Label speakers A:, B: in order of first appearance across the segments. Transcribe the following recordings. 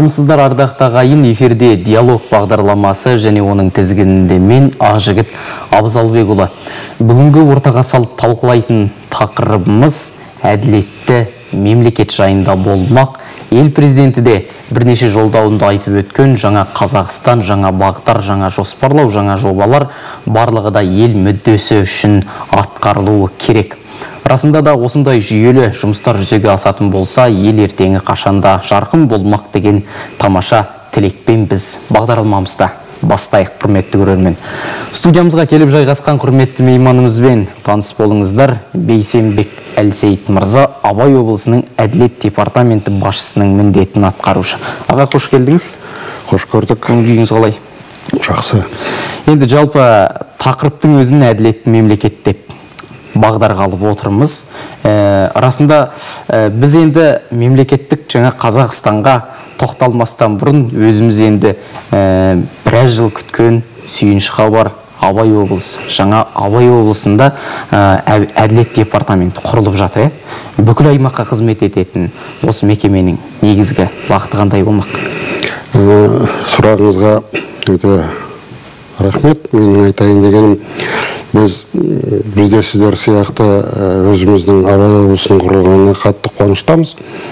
A: Армысыздар ардақты ағайын, эфирде диалог бағдарламасы және оның тізгінінде мен Ақжігіт Абзалбекұлы. Бүгінгі ортаға салып талқылайтын тақырыбымыз әділетті мемлекет жайында болмақ. Ел президенті де бірнеше жолдауында айтып өткен жаңа Қазақстан, жаңа бағыттар, жаңа жоспарлау, жаңа жобалар барлығы да ел мүддесі үшін атқарылуы керек. Расында да осындай жүйелі жұмыстар жүзеге асатын болса, ел ертеңі қашанда жарқын болмақ деген тамаша тілекпен біз бағдарламамызда бастайық, құрметті көрермен. Студиямызға келіп жайғасқан құрметті мейманымызбен таныс болыңыздар. Бейсенбек Әлсейіт мырза, Абай облысының әділет департаменті басшысының міндетін атқарушы. Аға, қош келдіңіз.
B: Қош көрдік.
A: Көңіліңіз қалай?
B: Жақсы.
A: Енді жалпы тақырыптың өзін әділетті мемлекет деп бағдарға алып отырмыз. Расында біз енді мемлекеттік жаңа Қазақстанға тоқталмастан бұрын өзіміз енді біраз жыл күткен сүйінші хабар Абай облысы. Жаңа Абай облысында әділет департаменті құрылып жатыр. Бүкіл аймаққа қызмет ететін осы мекеменің негізгі бағыты қандай болмақ?
B: Сұрағыңызға өте рахмет. Менің айтайын дегенім, бізде сіздер сияқты өзіміздің Абай облысының құрылғанына қатты қуаныштамыз.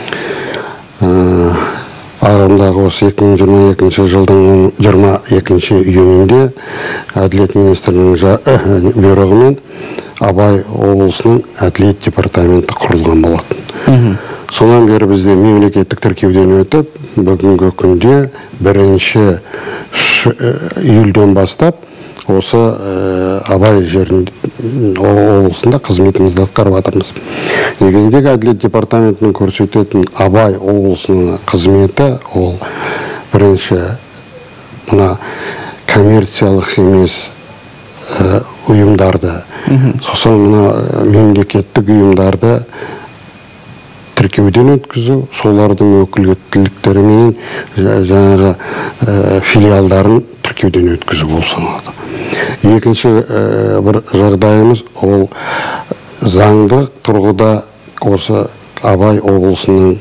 B: Ағымдағы осы 2022 жылдың 22 июнінде Әділет министрінің бұйрығымен Абай облысының әділет департаменті құрылған болатын. Сонан бері бізде мемлекеттік тіркеуден өтіп, бүгінгі күнде 1 июльден бастап осы Абай облысында қызметімізді атқарып жатырмыз. Негізіндегі әділет департаментінің көрсететін Абай облысының қызметі ол бірінші мына коммерциялық емес ұйымдарды, сосын мына мемлекеттік ұйымдарды тіркеуден өткізу, солардың өкілеттіліктері мен жаңағы филиалдарын тіркеуден өткізу болып саналады. Екінші бір жағдайымыз ол заңдық тұрғыда осы Абай облысының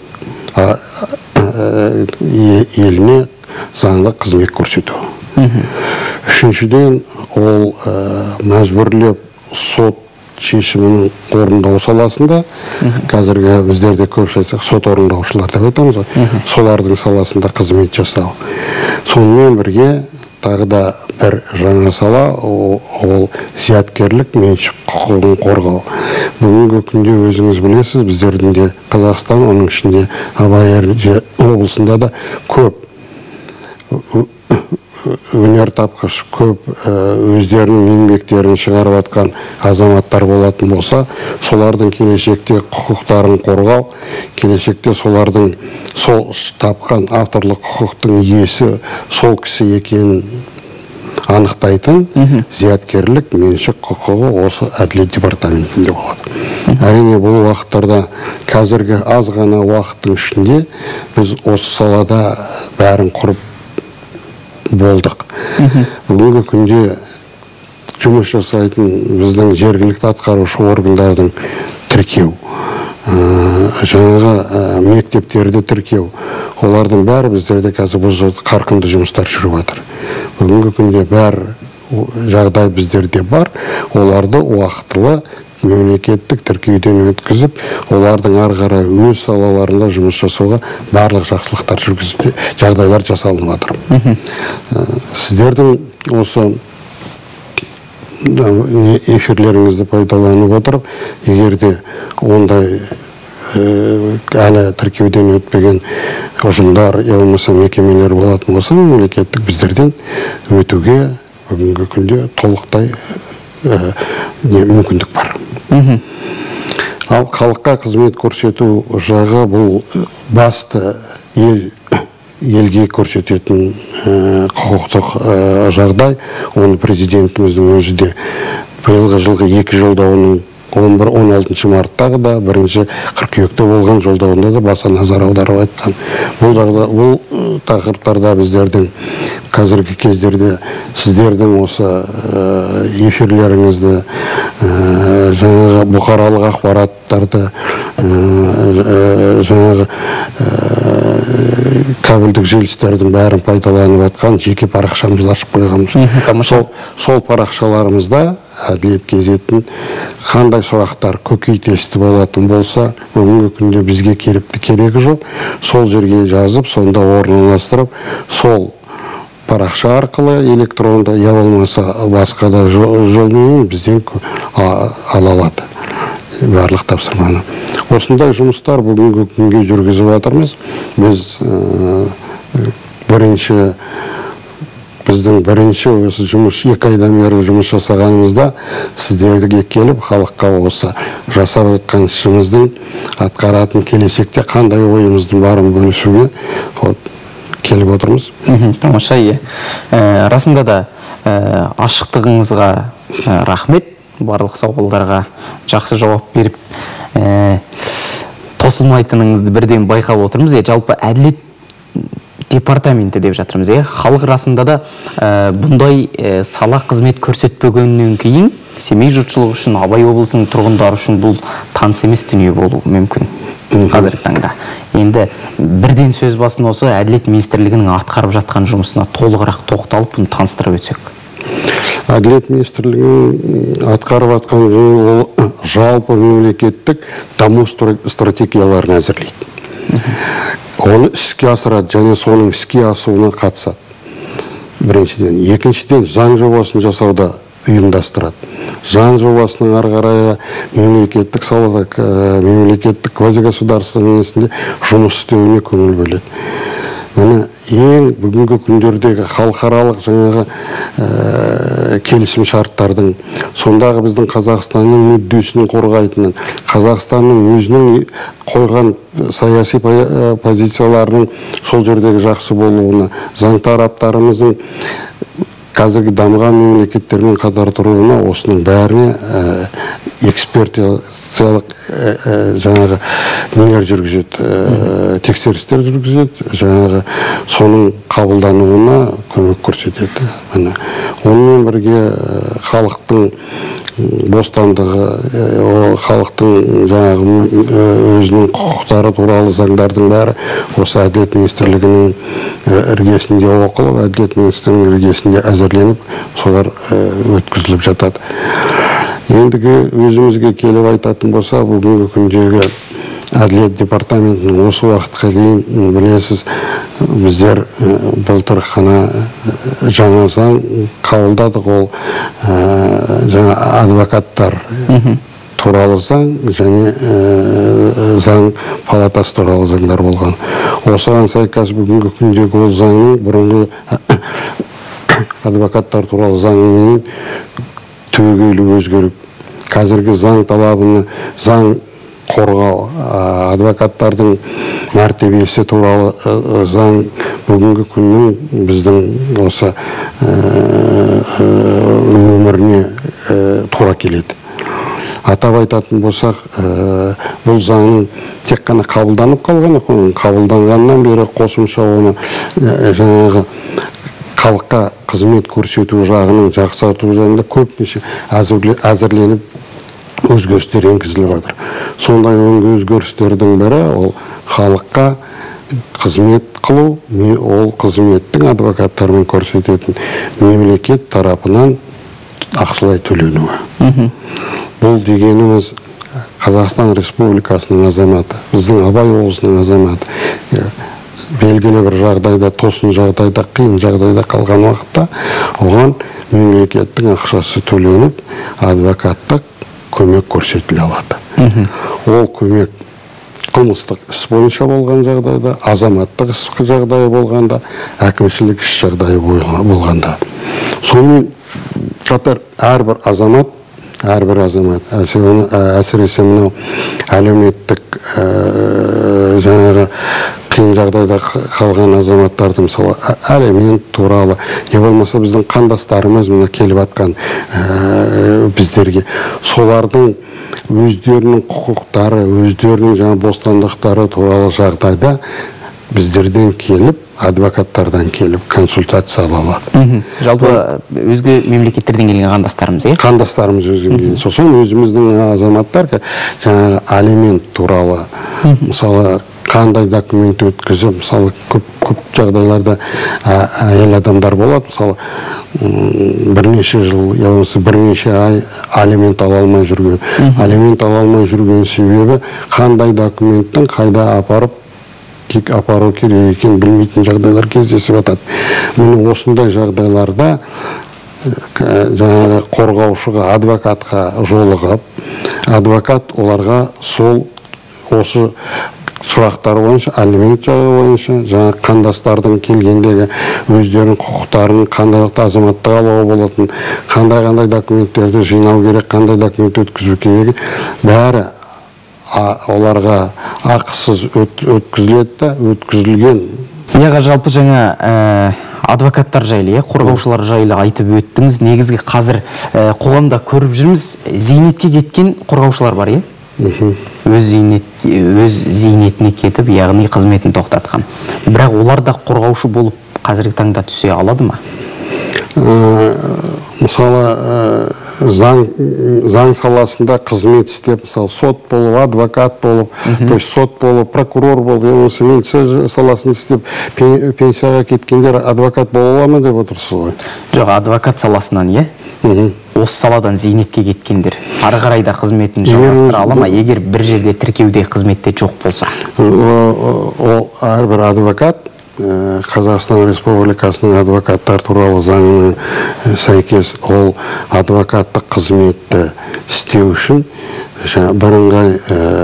B: еліне заңдық қызмет көрсету. Үшіншіден ол мәжбүрлеп сот шешімінің орындау саласында, қазіргі біздерде көпшілік айтсақ сот орындаушылар деп айтамыз ғой, солардың саласында қызмет жасау. Сонымен бірге тағы да бір жаңа сала, ол зияткерлік меншік құқығын қорғау. Бүгінгі күнде өзіңіз білесіз, біздердің де Қазақстан, оның ішінде Абай облысында да көп өнертапқыш, көп өздерінің еңбектерін шығарып жатқан азаматтар болатын болса, солардың келешекте құқықтарын қорғау, келешекте солардың сол тапқан авторлық құқықтың иесі сол кісі екенін анықтайтын зияткерлік меншік құқығы осы әділет департаментінде болады. Әрине бұл уақыттарда қазіргі аз ғана уақыттың ішінде біз осы салада бәрін құрып болдық. Бүгінгі күнде жұмыс жасайтын біздің жергілікті атқарушы органдардың тіркеу, жаңағы мектептерді тіркеу, олардың бәрі біздерде қазір қарқынды жұмыстар жүріп жатыр. Бүгінгі күнде бәр жағдай біздерде бар, оларды уақытылы мемлекеттік тіркеуден өткізіп, олардың ары өз салаларында жұмыс жасауға барлық жақсылықтар жүргізіп, жағдайлар жасалынып жатыр. Сіздердің осы эфирлеріңізді пайдаланып отырып, егерде ондай әлі тіркеуден өтпеген ұжымдар, болмаса мекемелер болатын болса, мемлекеттік біздерден өтуге бүгінгі күнде толықтай мүмкіндік бар. Ал халыққа қызмет көрсету жағы бұл басты елге көрсететін құқықтық жағдай. Оны президентіміздің өзі де биылғы жылғы 2 жолдауының 16 марттағы да 1 қыркүйекте болған жолдауында да баса назар аударып айтқан. Бұл тақырыптарда біздердің қазіргі кездерде сіздердің осы эфирлеріңізді, жаңағы бұқаралық ақпараттарды, жаңағы кабельдік желістердің бәрін пайдаланып жатқан жеке парақшамызды ашып қойғанбыз. Сол парақшаларымызда әділет кезетін қандай сұрақтар көкейтесті болатын болса, бүгінгі күнде бізге керегі жоқ. Сол жерге жазып, сонда орналастырып, сол парақша арқылы электронды, я болмаса басқа да жолмен бізден ала алады барлық тапсырманы. Осындай жұмыстар бүгінгі күнге жүргізіп жатырмыз. Біздің бірінші осы жұмыс 2 айдан бері жұмыс жасағанымызда сіздерге келіп халыққа осы жасап жатқан ішіміздің атқаратын келешекте қандай ойымыздың барын бөлісуге келіп отырмыз.
A: Тамаша, расында да ашықтығыңызға рахмет. Барлық сауалдарға жақсы жауап беріп, тосылмайтыныңызды бірден байқап отырмыз. Жалпы әділет департаменті деп жатырмыз. Халық расында да бұндай сала қызмет көрсетпегеннен кейін Семей жұртшылығы үшін, Абай облысының тұрғындары үшін бұл таныс емес дүние болуы мүмкін қазіргі таңда. Енді бірден сөз басын осы Әділет министрлігінің атқарып жатқан жұмысына толығырақ тоқталып, бұны таныстырып өтсек.
B: Әділет министрлігінің атқарып жатқан ол жалпы мемлекеттік даму стратегияларын әзірлейді. Оны іске асырады және соның іске асуына қатысады. Біріншіден. Екіншіден, заң жобасын жасауда ұйымдастырады. Заң жобасының арғарайға мемлекеттік салада, мемлекеттік квазигосударственный жұмыс істеуіне көңіл бөледі. Міне ең бүгінгі күндердегі халықаралық жаңағы келісім шарттардың, сондағы біздің Қазақстанның мүддесін қорғайтынын, Қазақстанның өзінің қойған саяси позицияларының сол жердегі жақсы болуына, заң тараптарымыздың қазіргі дамыған мемлекеттермен қатар тұруына, осының бәріне экспертиялық жаңағы нелер жүргізеді, тексерістер жүргізеді, жаңағы соның қабылдануына көмек көрсетеді. Онымен бірге халықтың бостандығы, халықтың жаңағы өзінің құқықтары туралы заңдардың бәрі осы Әділет министрлігінің іргесінде оқылып, Әділет министрлігінің іргесінде әзірленіп, солар өткізіліп жатады. Ендігі өзімізге келіп айтатын болса, бүгінгі күндегі Әділет департаментінің осы уақытқа дейін білесіз, біздер былтыр қана жаңа заң қабылдадық, ол жаңа адвокаттар туралы заң және заң палатасы туралы заңдар болған. Осыған сайкас бүгінгі күндегі ол заңның бұрынғы адвокаттар туралы заңының түбегейлі өзгеріп, қазіргі заң талабыны, заң қорғау, адвокаттардың мәртебесі туралы заң бүгінгі күннің біздің осы өміріне тура келеді. Атап айтатын болсақ, бұл заңның тек қана қабылданып қалғаны, қабылданғаннан бері қосымша оны жаңағы халыққа қызмет көрсету жағының жақсарту жағында көпнеше әзірленіп өзгерістер енгізіліп жатыр. Сондай өзгерістердің бірі ол халыққа қызмет қылу, ол қызметтің адвокаттармен көрсететін мемлекет тарапынан ақшалай төленуі. Бұл дегеніміз Қазақстан Республикасының азаматы, біздің Абай облысының азаматы белгілі бір жағдайда, тосын жағдайда, қиын жағдайда қалған уақытта оған мемлекеттің ақшасы төленіп, адвокаттық көмек көрсетіле алады. Ол көмек қылмыстық іс бойынша болған жағдайда, азаматтық іс жағдайы болғанда, әкімшілік іс жағдайы болғанда. Сонымен қатар әрбір азамат, әсіресе мынау әлеуметтік жаңағы қиын жағдайда қалған азаматтарды, мысалы, алимент туралы, не болмаса біздің қандастарымыз мына келіп атқан біздерге, солардың өздерінің құқықтары, өздерінің жаңа бостандықтары туралы жағдайда біздерден келіп, адвокаттардан келіп консультация ала алады.
A: Жалпы өзге мемлекеттерден келген қандастарымыз,
B: қандастарымыз өзінен келген. Сосын өзіміздің азаматтар жаңағы алимент туралы, мысалы қандай документ өткізіп, мысалы көп жағдайларда әйел адамдар болады, мысалы бірнеше жыл, яғни бірнеше ай алимент ала алмай жүрген. Алимент ала алмай жүрген себебі қандай документтің қайда апару керек екенін білмейтін жағдайлар кездесіп жатады. Міне осындай жағдайларда жаңағы қорғаушыға, адвокатқа жолығып, адвокат оларға осы сұрақтар бойынша, алимент жағы бойынша, жаңа қандастардың келгендегі өздерінің құқықтарын, қандай азаматтық алуға болатын, қандай документтерді жинау керек, қандай документ өткізу керек, бәрі оларға ақысыз өткізіледі, өткізілген.
A: Яға жалпы жаңа адвокаттар жайлы, қорғаушылар жайлы айтып өттіңіз. Негізгі қазір қоғамда көріп жүрміз, зейнетке кеткен қорғаушылар бар, өз зейнетіне кетіп, яғни қызметін тоқтатқан. Бірақ олар да қорғаушы болып қазіргі таңда түсе алады ма?
B: Мысалы, заң саласында қызмет істеп, мысалы, сот болып, адвокат болып, сот болып, прокурор болып, медицина саласында істеп, пенсияға кеткендер адвокат бола ала ма деп отырсыз ғой?
A: Жоқ, адвокат саласынан, осы саладан зейнетке кеткендер ары қарай да қызметін жалғастыра ала ма, егер бір жерде тіркеуде қызметте жоқ болса?
B: Ол әрбір адвокат Қазақстан Республикасының адвокаттар туралы заңының сәйкес ол адвокаттық қызметті істеу үшін бірыңғай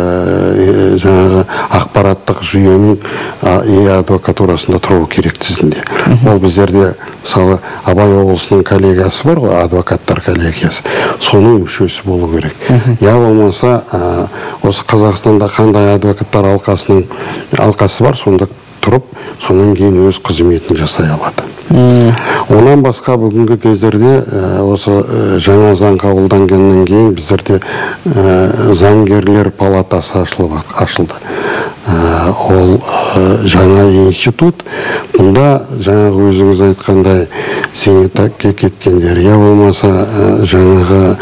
B: ақпараттық жүйенің адвокатурасында тұру керек тізімде. Ол біздерде, мысалы, Абай облысының коллегиясы бар ғой, адвокаттар коллегиясы, соның мүшесі болу керек. Я болмаса, осы Қазақстанда қандай адвокаттар алқасы бар, сонда тұрып, сонан кейін өз қызметін жасай алады. Онан басқа бүгінгі кездерде осы жаңа заң қабылданғаннан кейін біздерде заңгерлер палатасы ашылды. Ол жаңа институт. Бұнда жаңағы өзіңіз айтқандай зейнетке кеткендер, я болмаса жаңағы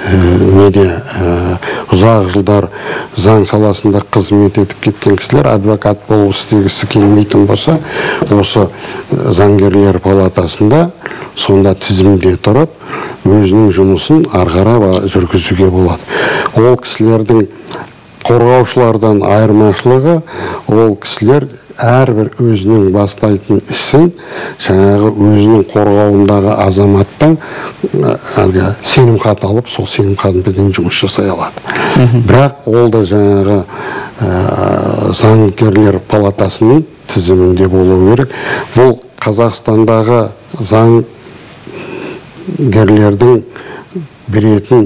B: ұзақ жылдар заң саласында қызмет етіп кеткен кісілер адвокат болып істегісі келмейтін болса, осы заңгерлер палатасында сонда тізімде тұрып, өзінің жұмысын ары қарай жүргізуге болады. Ол кісілердің қорғаушылардан айырмашылығы, ол кісілер әрбір өзінің бастайтын ісін жаңағы өзінің қорғауындағы азаматтан сенімхат алып, сол сенімхатпен жұмыс жасай алады. Бірақ ол да жаңағы заңгерлер палатасының тізімінде болу керек. Бұл Қазақстандағы заңгерлердің беретін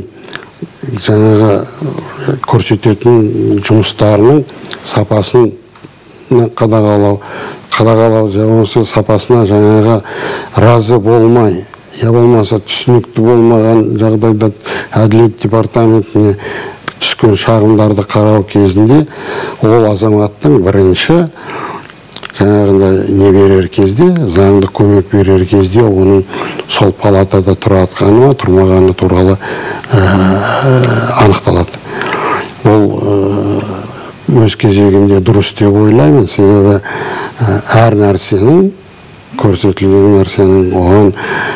B: жаңағы көрсететін жұмыстарының сапасын қадағалау, сапасына жаңағы разы болмай, я болмаса түсінікті болмаған жағдайда әділет департаментіне түскен шағымдарды қарау кезінде ол азаматтың бірінші жаңағындай не берер кезде, заңды көмек берер кезде оның сол палатада тұратқаны, тұрмағаны туралы анықталады. Ол өз кезегінде дұрыс деп ойлаймын, себебі әр нәрсенің, көрсетілген нәрсенің оған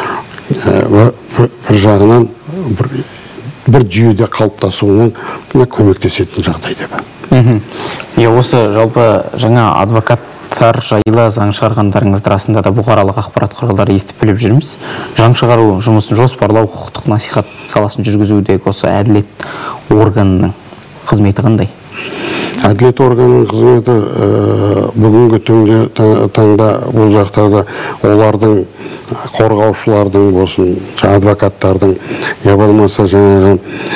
B: бір жағынан бір жүйеде қалыптасуынан көмектесетін жағдай деп.
A: Осы жалпы жаңа адвокаттар жайлы заң шығарғандарыңызды расында да бұқаралық ақпарат құралдары естіп біліп жүрміз. Заң шығару жұмысын жоспарлау, құқықтық насихат саласын жүргізудегі осы әділет органының қызметі қандай?
B: Әділет органының қызметі бүгінгі таңда бұл жақтарда олардың қорғаушылардың болсын, адвокаттардың, я болмаса жаңағы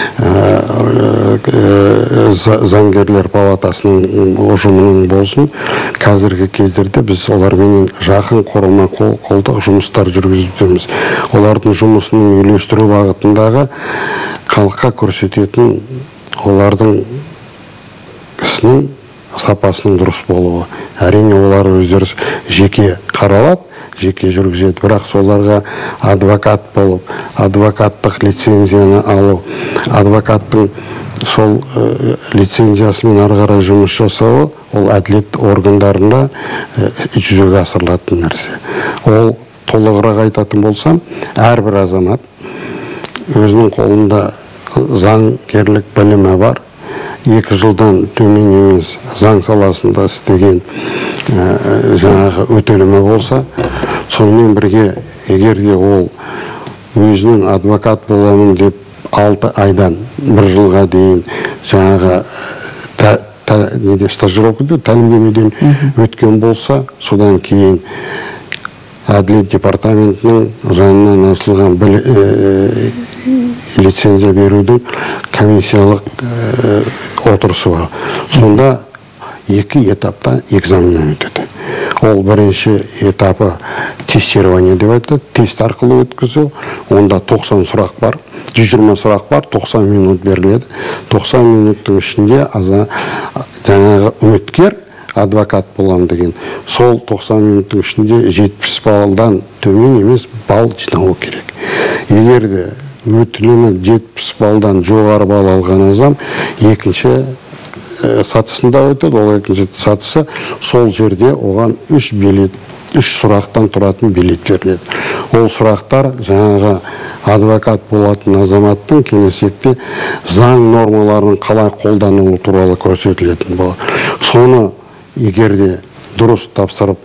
B: заңгерлер палатасының ұжымының болсын, қазіргі кездерде біз олармен жақын қолма-қолдық жұмыстар жүргізудеміз. Олардың жұмысының үйлестіру бағытындағы халыққа көрсететін олардың ісінің сапасының дұрыс болуы. Әрине олар өздері жеке қаралады, жеке жүргізеді, бірақ соларға адвокат болып, адвокаттық лицензияны алу, адвокаттың сол лицензиясымен ары қарай жұмыс жасауы, ол әділет органдарында жүзеге асырылатын нәрсе. Ол толығырақ айтатын болсам, әрбір азамат өзінің қолында заңгерлік білімі бар, 2 жылдан төмен емес заң саласында істеген жаңағы өтелімі болса, сонымен бірге егер де ол өзінің адвокат боламын деп 6 айдан 1 жылға дейін жаңағы стажировкада тәлімдемеден өткен болса, содан кейін әділет департаментінің жанынан ашылған лицензия берудің комиссиялық отырысы бар. Сонда 2 этапта экзаменнен өтеді. Ол бірінші этапы тестирование деп айтады, тест арқылы өткізу. Онда 90 сұрақ бар, 120 сұрақ бар, 90 минут беріледі. 90 минуттың ішінде жаңағы үміткер адвокат болам деген, сол 90 минуттың ішінде 70 балдан төмен емес балл жинауы керек. Егер де өтілімі 70 балдан жоғары балл алған азам екінші сатысында өтеді. Ол екінші сатысы сол жерде оған 3 сұрақтан тұратын билет беріледі. Ол сұрақтар жаңағы адвокат болатын азаматтың келешекте заң нормаларын қалай қолдануы туралы көрсетілетін болады. Соны егер де дұрыс тапсырып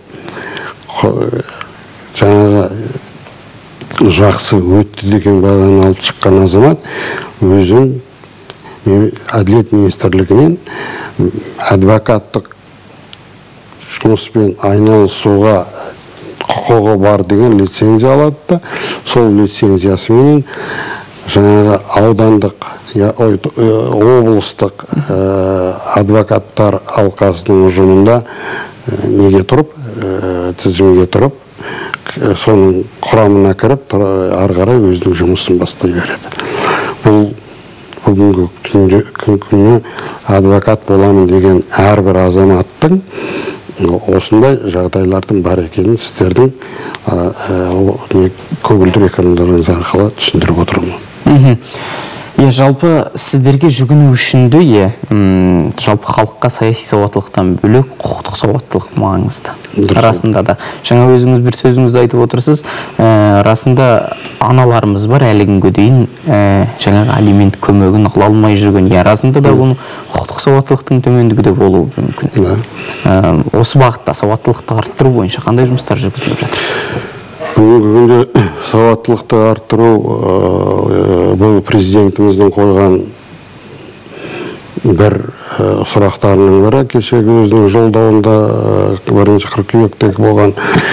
B: жаңағы жақсы өтті деген бағаны алып шыққан азамат өзін әділет министрлігінен адвокаттық жұмыспен айналысуға құқығы бар деген лицензия алады да, сол лицензиясымен жаңағы аудандық облыстық адвокаттар алқасының ұжымында неге тұрып, тізімге тұрып, соның құрамына кіріп, ары қарай өзінің жұмысын бастай береді. Бұл бүгінгі күні адвокат боламын деген әрбір азаматтың осындай жағдайлардың бар екенін сіздердің көгілдір экрандарыңыз арқылы түсіндіріп отырмын.
A: Жалпы сіздерге жүгіну үшін де, жалпы халыққа саяси сауаттылықтан бөлек құқықтық сауаттылық маңызды. Расында да. Жаңа өзіңіз бір сөзіңізді айтып отырсыз, расында аналарымыз бар әлі күнге дейін жаңағы алимент көмегін ала алмай жүрген. Расында да оның құқықтық сауаттылықтың төмендігі де болуы мүмкін. Осы бағытта сауаттылықты арттыру бойынша қандай жұмыстар жүргізіліп жатыр?
B: Бүгінгі күнде сауаттылықты арттыру бұл президентіміздің қойған бір сұрақтарының бірі. Кешегі өзінің жолдауында 1 қыркүйектегі болған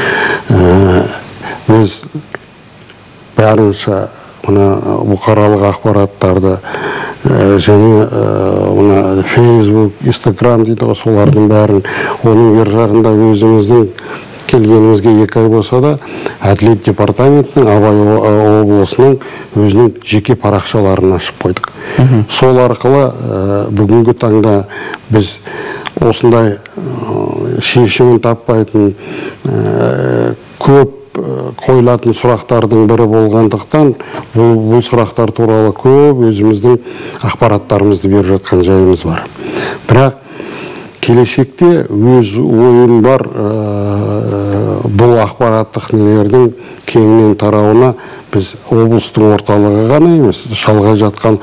B: біз бәрінше бұқаралық ақпараттарды және Facebook, Instagram дейді, солардың бәрін, оның бер жағында өзіміздің келгенімізге 2 ай болса да, әділет департаментінің Абай облысының өзінің жеке парақшаларын ашып қойдық. Сол арқылы бүгінгі таңда біз осындай шешімін таппайтын көп қойылатын сұрақтардың бірі болғандықтан, бұл сұрақтар туралы көп өзіміздің ақпараттарымызды беріп жатқан жайымыз бар. Бірақ келешекте өз ойым бар, бұл ақпараттық нелердің кеңінен тарауына біз облыстың орталығы ғана емес, шалғай жатқан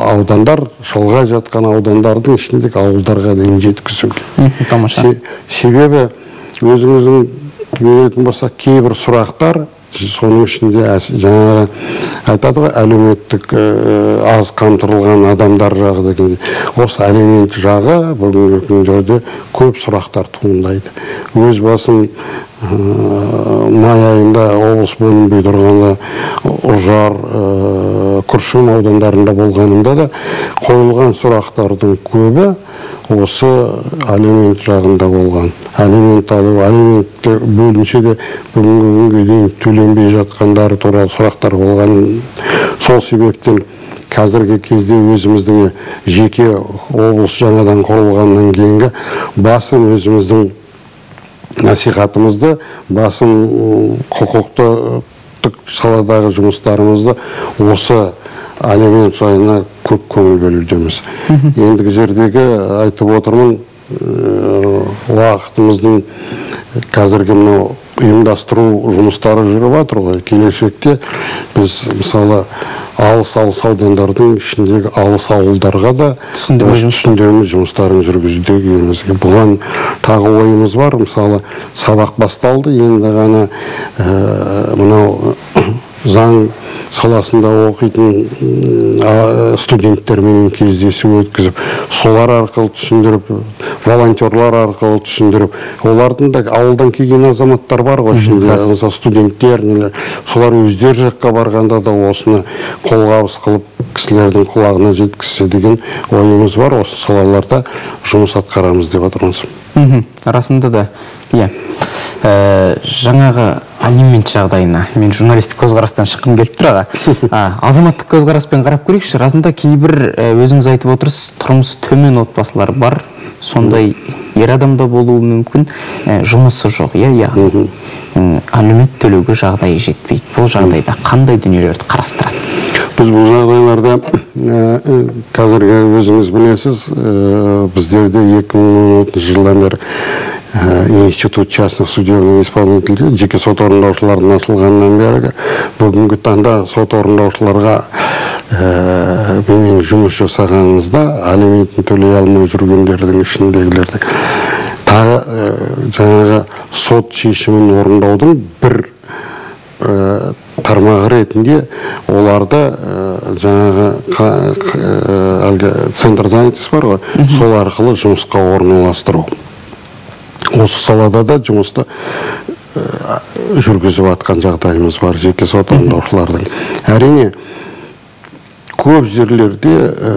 B: аудандардың ішіндегі ауылдарға дейін жеткізуге. Себебі өзіңіздің білетін болса, кейбір сұрақтар, соның ішінде жаңағы айтады ғой, әлеуметтік аз қамтылған адамдар жағы дегенде, осы алимент жағы бүгінгі күндерде көп сұрақтар туындайды. Өз басым май айында облыс бөлінбей тұрғанда Үржар, Күршім аудандарында болғанымда да қойылған сұрақтардың көбі осы алимент жағында болған. Алимент алу, алимент бөлінсе де бүгінгі күнге дейін төленбей жатқандары туралы сұрақтар болған. Сол себептен қазіргі кезде өзіміздің жеке облыс жаңадан құрылғаннан кейінгі басым өзіміздің насихатымызды, басым құқықтық саладағы жұмыстарымызды осы алимент жайына көп көңіл бөлудеміз. Ендігі жердегі айтып отырмын, уақытымыздың қазіргі мынау ұйымдастыру жұмыстары жүріп жатыр ғой. Келешекте біз мысалы алыс аудандардың ішіндегі алыс ауылдарға да түсіндірме жұмыстарын жүргізудеміз. Бұған тағы ойымыз бар. Мысалы сабақ басталды, енді ғана мынау заң саласында оқитын студенттермен кездесу өткізіп, солар арқылы түсіндіріп, волонтерлар арқылы түсіндіріп, олардың да ауылдан келген азаматтар бар ғой, мысалы студенттер, солар өздері жаққа барғанда да осыны қолғабыс қылып, кісілердің құлағына жеткізсе деген ойымыз бар. Осы салаларда жұмыс атқарамыз деп отырмыз.
A: Расында да, иә. Жаңағы алимент жағдайына мен журналистік көзқарастан шыққым келіп тұр. Азаматтық көзқараспен қарап көрейікші. Расында кейбір өзіңіз айтып отырсыз, тұрмысы төмен отбасылар бар. Сондай ер адамда болуы мүмкін, жұмысы жоқ. Алимент төлеуге жағдайы жетпейді. Бұл жағдайда қандай дүниелерді қарастырады?
B: Біз бұл жағдайларда қазіргі өзіңіз білесіз, біздерде 2010 жылдан бері институт частных судебных исполнителей, жеке сот орындаушылардың ашылғаннан бері бүгінгі таңда сот орындаушыларға менің жұмыс жасағанымызда алиментін төлей алмай жүргендердің ішіндегілерді тағы жаңағы сот шешімін орындаудың бір тармағы ретінде оларды жаңағы центр занятости бар ғой, сол арқылы жұмысқа орналастыру. Осы салада да жұмысты жүргізіп атқан жағдайымыз бар жеке сот орындаушылардың. Әрине, көп жерлерде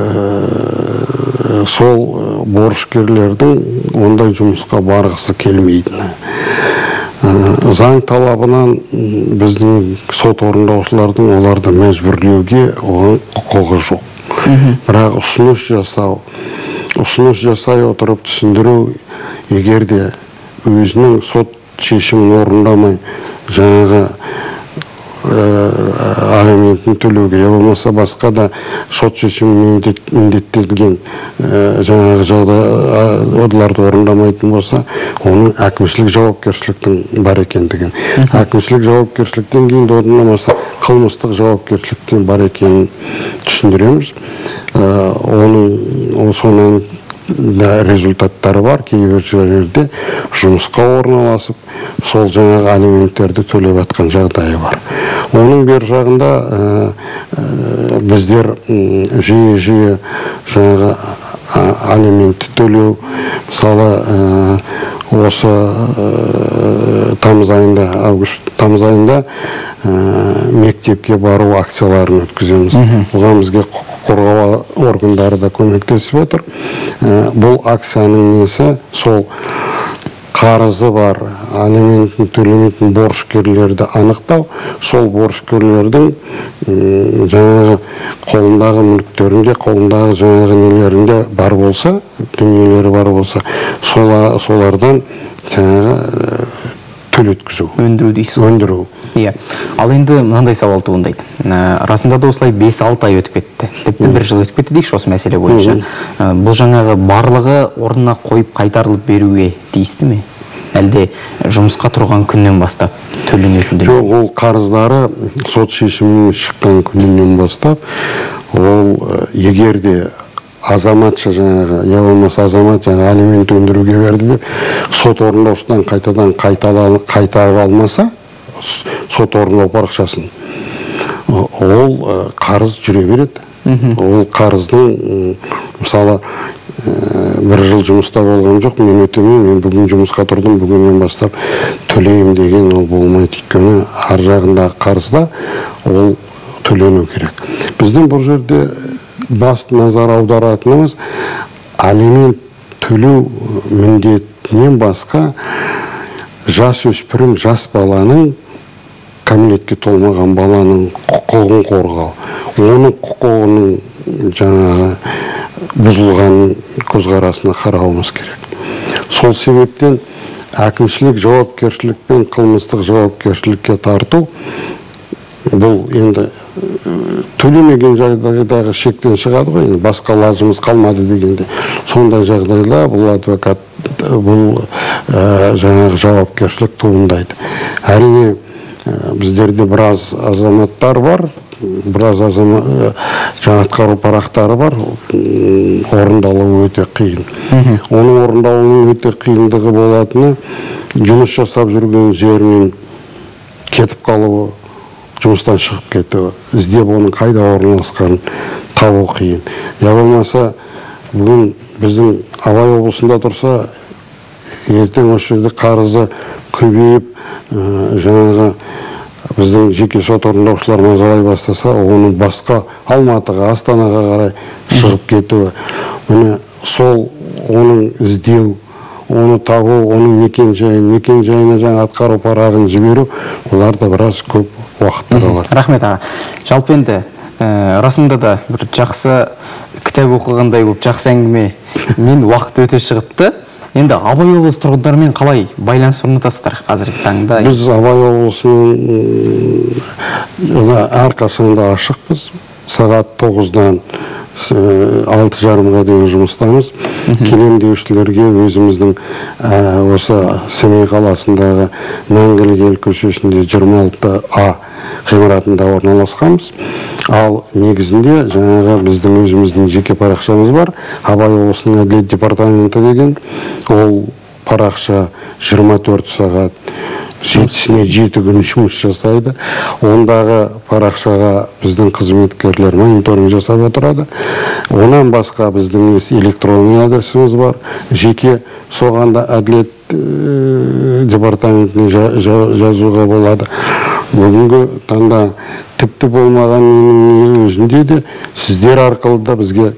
B: сол борышкерлердің ондай жұмысқа барғысы келмейтіні. Заң талабынан біздің сот орындаушылардың оларды мәжбүрлеуге құқығы жоқ. Бірақ ұсыныс жасай отырып түсіндіру, егерде өзінің сот шешімін орындамай жаңағы алиментін төлеуге, я болмаса басқа да сот шешімі міндеттелген жаңағы жағдайларды орындамайтын болса, оның әкімшілік жауапкершіліктің бар екендігін, әкімшілік жауапкершіліктен кейін орындамаса қылмыстық жауапкершіліктен бар екенін түсіндіреміз. Соның результаттары бар. Кейбір жерлерде жұмысқа орналасып, сол жаңағы алименттерді төлеп атқан жағдайы бар. Оның бер жағында біздер жиі жаңағы алиментті төлеу, мысалы осы тамыз айында мектепке бару акцияларын өткіземіз. Бұған бізге құқық қорғау органдары да көмектесіп отыр. Бұл акцияның несі сол қарызы бар, алиментін төлемейтін борышкерлерді анықтау, сол борышкерлердің жаңағы қолындағы мүліктерінде, қолындағы жаңағы нелерінде бар болса, дүниелері бар болса, солардан жаңағы төлеткізу.
A: Өндіру дейсіз.
B: Өндіру.
A: Иә. Ал енді мынандай сауал туындайды. Расында да осылай 5-6 ай өтіп кетті. Тіпті 1 жыл өтіп кетті дейікші осы мәселе бойынша. Бұл жаңағы барлығы орнына қойып қайтарылып беруге тиісті ме? Әлде жұмысқа тұрған күннен бастап төленетін?
B: Жоқ, ол қарыздары сот шешімінен шыққан күннен бастап, ол егерде азаматша жаңағы, я болмаса азамат жаңағы алимент өндіруге берді деп, сот орындаушыдан қайтадан қайтарып алмаса, сот орындау парақшасын, ол қарыз жүре береді. Ол қарыздың, мысалы, 1 жыл жұмыста болған жоқ, мен өтемеймін, мен бүгін жұмысқа тұрдым, бүгіннен бастап төлеймін деген ол болмайды. Өйткені ар жағындағы қарызда ол төлену керек. Біздің бұл жерде басты назар аударатынымыз алимент төлеу міндетінен басқа жас өспірім, жас баланың, кәмелетке толмаған баланың құқығын қорғау, оның құқығының жаңағы бұзылған көзқарасына қарауымыз керек. Сол себептен әкімшілік жауапкершілік пен қылмыстық жауапкершілікке тарту бұл енді төлемеген жағдайдағы шектен шығады ғой, басқа лажымыз қалмады дегенде. Сондай жағдайда бұл адвокат бұл жаңағы жауапкершілік туындайды. Әрине біздерде біраз азаматтар бар, біраз жаңа атқару парақтары бар, орындалуы өте қиын. Оның орындалуының өте қиындығы болатыны жұмыс жасап жүрген жерінен кетіп қалуы, жұмыстан шығып кетуі, іздеп оның қайда орналасқанын табу қиын. Я болмаса бүгін біздің Абай облысында тұрса, ертең осы жерде қарызы көбейіп, жаңағы біздің жеке сот орындаушылар мазалай бастаса, оның басқа Алматыға, Астанаға қарай шығып кетуі. Міне сол оның іздеу, оны табу, оның мекен-жайына жаңа атқару парағын жіберу, олар да біраз көп уақыттар алады.
A: Рахмет аға. Жалпы енді расында да бір жақсы кітап оқығандай болып, жақсы әңгіме мен уақыт өте шығыпты. Енді Абай облысы тұрғындарымен қалай байланыс орнатасыздар қазіргі таңда?
B: Біз Абай облысының әрқашанда ашықпыз. Сағат 9-дан 6:30-ға дейін жұмыстамыз. Келем деушілерге өзіміздің осы Семей қаласындағы Мәңгілік ел көшесінде 26А ғимаратында орналасқанбыз. Ал негізінде жаңағы біздің өзіміздің жеке парақшамыз бар. Абай облысының әділет департаменті деген. Ол парақша 24 сағат 7-сіне 7 күн жұмыс жасайды. Ондағы парақшаға біздің қызметкерлер мониторинг жасап отырады. Онан басқа біздің электронный адресіміз бар. Жеке соғанда әділет департаментіне жазуға болады. Бүгінгі таңда тіпті болмаған менің өзінде де сіздер арқылы да бізге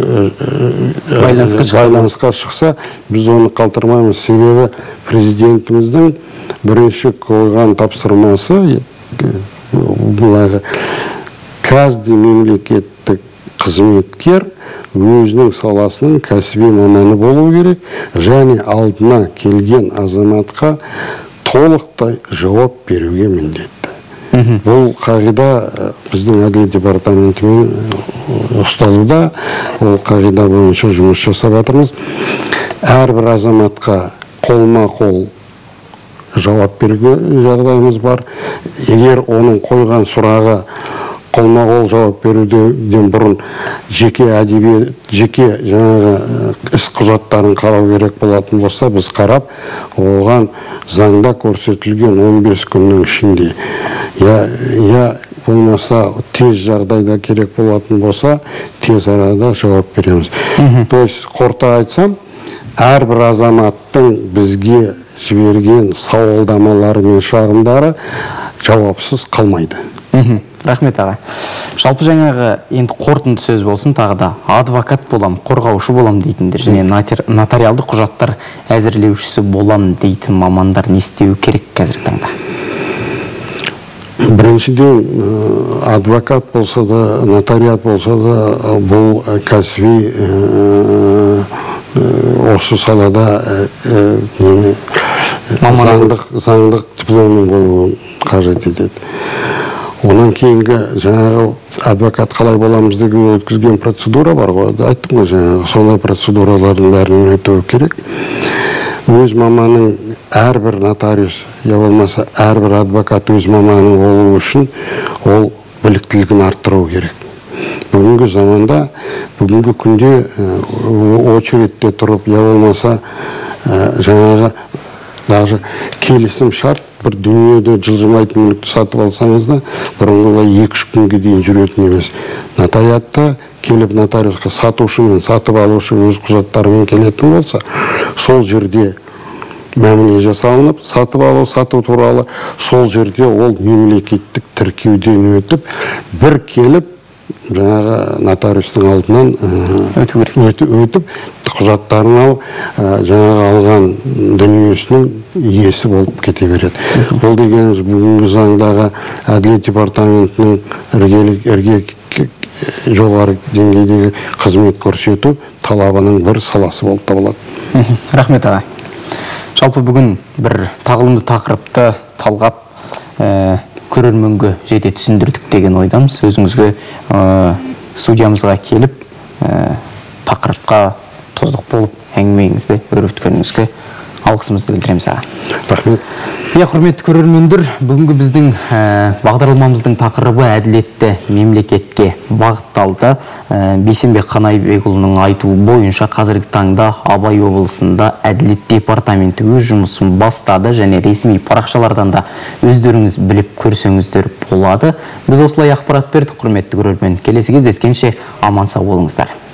B: байланысқа шықса, біз оны қалтырмаймыз. Себебі президентіміздің бірінші қойған тапсырмасы бұлағы каждый мемлекеттік қызметкер өзінің саласының кәсіби маманы болу керек, және алдына келген азаматқа толықтай жауап беруге міндетті. Бұл қағида біздің әділет департаментімен ұсталуда, ол қағида бойынша жұмыс жасап жатырмыз. Әрбір азаматқа қолма-қол жауап беруге жағдайымыз бар. Егер оның қойған сұрағы қолма-қол жауап беруден бұрын жеке жаңағы іс құжаттарын қарау керек болатын болса, біз қарап, оған заңда көрсетілген 15 күннің ішінде я болмаса тез жағдайда керек болатын болса, тез арада жауап береміз. То есть қорыта айтсам, әрбір азаматтың бізге жіберген сауалдамалары мен шағымдары жауапсыз қалмайды.
A: Рахмет аға. Жалпы жаңағы енді қорытынды сөз болсын, тағы да адвокат болам, қорғаушы болам дейтіндер, және нотариалды құжаттар әзірлеушісі болам дейтін мамандар не істеу керек қазіргі таңда?
B: Біріншіден, адвокат болса да, нотариат болса да, бұл кәсіби осы салада заңдық дипломның болуын қажет етеді. Онан кейінгі жаңағы адвокат қалай боламыз деген өткізген процедура бар ғой. Айттым ғой, жаңағы солай процедуралардың бәрін өтуі керек. Өз маманың әрбір нотариус, я болмаса әрбір адвокат өз маманы болу үшін ол біліктілігін арттыру керек. Бүгінгі заманда, бүгінгі күнде очередте тұрып, я болмаса жаңағы даже келісім шарт, бір дүниеде жылжымайтын мүлікті сатып алсаңыз да, бұрынғыдай 2-3 күнге дейін жүретін емес. Нотариатта келіп нотариусқа сатушы мен сатып алушы өз құжаттарымен келетін болса, сол жерде мәміле жасалынып, сатып алу, сату туралы сол жерде ол мемлекеттік тіркеуден өтіп, бір келіп жаңағы нотариустың алдынан өтіп, құжаттарын алып, жаңағы алған дүниесінің иесі болып кете береді. Бұл дегеніміз бүгінгі заңдағы әділет департаментінің ірге жоғары деңгейдегі қызмет көрсету талабының бір саласы болып табылады.
A: Рахмет аға. Жалпы бүгін бір тағылымды тақырыпты талғап көрерменге жете түсіндірдік деген ойдамыз. Өзіңізге студиямызға келіп тақырыпқа тоздық болып әңгімеңізді өрбіткеніңізге алғысымызды білдіреміз аға.
B: Рахмет.
A: Құрметті көрермендер, бүгінгі біздің бағдарламамыздың тақырыбы әділетті мемлекетке бағытталды. Бейсенбек Қанайбекұлының айтуы бойынша қазіргі таңда Абай облысында әділет департаменті өз жұмысын бастады және ресми парақшалардан да өздеріңіз біліп көрсеңіздер болады. Біз осылай ақпарат бердік, құрметті көрермен. Келесі кездескенше аман сау болыңыздар.